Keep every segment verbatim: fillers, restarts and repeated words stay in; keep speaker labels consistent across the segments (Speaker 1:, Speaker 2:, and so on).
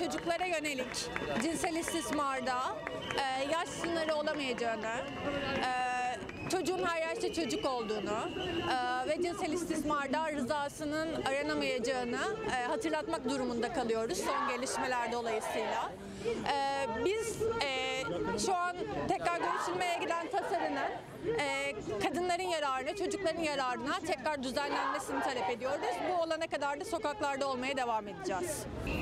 Speaker 1: çocuklara yönelik cinsel istismarda e, yaş sınırı olamayacağını, e, çocuğun her yaşta çocuk olduğunu e, ve cinsel istismarda rızasının aranamayacağını e, hatırlatmak durumunda kalıyoruz son gelişmeler dolayısıyla. E, biz e, şu an tekrar görüşülmeye giden tasarının e, kadınların yararına, çocukların yararına tekrar düzenlenmesini talep ediyoruz. Bu olana kadar da sokaklarda olmaya devam edeceğiz.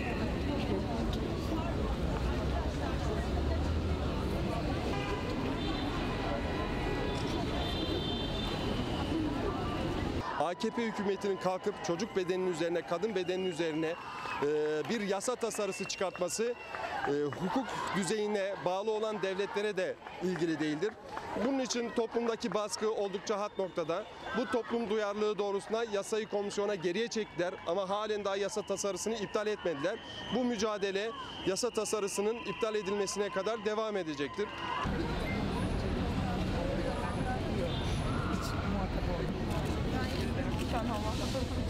Speaker 2: A K P hükümetinin kalkıp çocuk bedeninin üzerine, kadın bedeninin üzerine e, bir yasa tasarısı çıkartması e, hukuk düzeyine bağlı olan devletlere de ilgili değildir. Bunun için toplumdaki baskı oldukça had noktada. Bu toplum duyarlılığı doğrusunda yasayı komisyona geriye çektiler ama halen daha yasa tasarısını iptal etmediler. Bu mücadele yasa tasarısının iptal edilmesine kadar devam edecektir.
Speaker 3: Hiç muhatap olmadım. Ben yirmi beş tane hava.